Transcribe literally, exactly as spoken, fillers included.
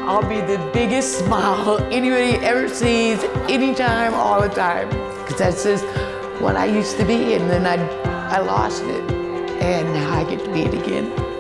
I'll be the biggest smile anybody ever sees, anytime, all the time. Because that's just what I used to be, and then I, I lost it. And now I get to be it again.